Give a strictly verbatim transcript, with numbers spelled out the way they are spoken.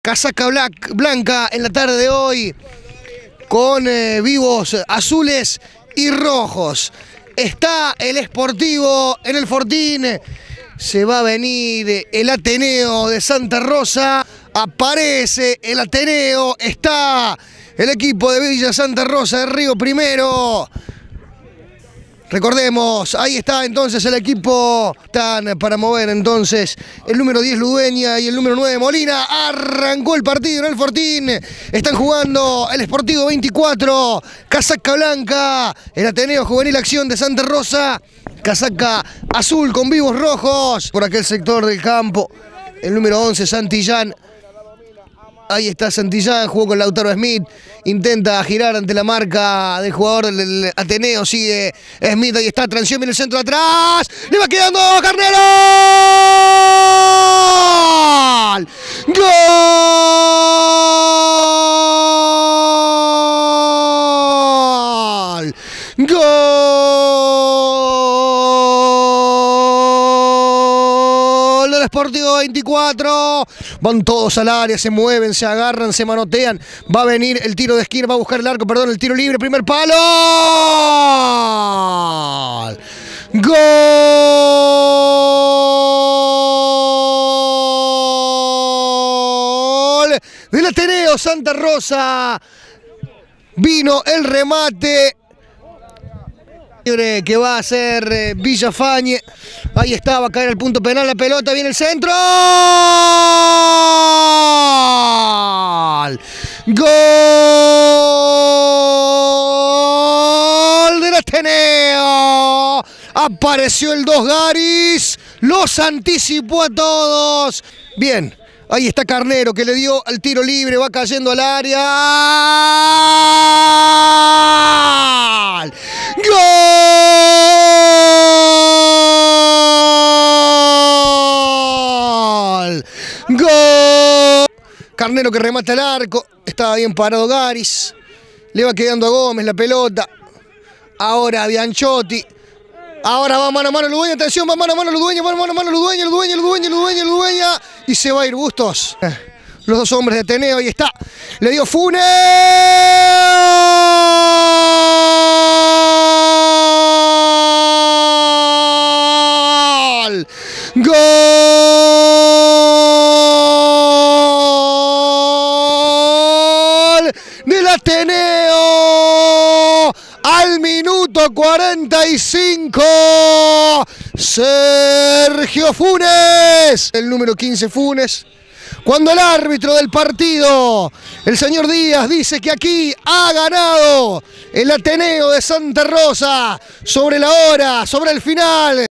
Casaca black, blanca en la tarde de hoy, con eh, vivos azules y rojos. Está el Sportivo en el Fortín. Se va a venir el Ateneo de Santa Rosa. Aparece el Ateneo. Está el equipo de Villa Santa Rosa de Río Primero. Recordemos, ahí está entonces el equipo. Están para mover entonces el número diez Ludueña y el número nueve Molina. Arrancó el partido en el Fortín. Están jugando el Sportivo veinticuatro, casaca blanca, el Ateneo Juvenil Acción de Santa Rosa, casaca azul con vivos rojos. Por aquel sector del campo, el número once Santillán. Ahí está Santillán, jugó con Lautaro Smith, intenta girar ante la marca del jugador del Ateneo, sigue Smith, ahí está, transición, viene el centro de atrás, le va quedando Carnero. ¡Gol! ¡Gol! Del Sportivo veinticuatro, van todos al área, se mueven, se agarran, se manotean, va a venir el tiro de esquina, va a buscar el arco, perdón, el tiro libre, primer palo. ¡Gol! Del Ateneo Santa Rosa. Vino el remate que va a hacer Villafañe. Ahí está, va a caer el punto penal, la pelota, viene el centro. ¡Gol del Ateneo! Apareció el dos Garis, los anticipó a todos. Bien, ahí está Carnero que le dio al tiro libre, va cayendo al área. ¡Gol! ¡Gol! Carnero que remata el arco, estaba bien parado Garis, le va quedando a Gómez la pelota. Ahora Bianchotti. Ahora va mano a mano Ludueña, atención, va mano a mano Ludueña, va mano a mano Ludueña, Ludueña, Ludueña, Ludueña, Ludueña, y se va a ir Bustos. Los dos hombres de Ateneo, ahí está. Le dio Funes. ¡Gol! Del Ateneo. Al minuto cuarenta y cinco, Sergio Funes, el número quince Funes. Cuando el árbitro del partido, el señor Díaz, dice que aquí ha ganado el Ateneo de Santa Rosa sobre la hora, sobre el final.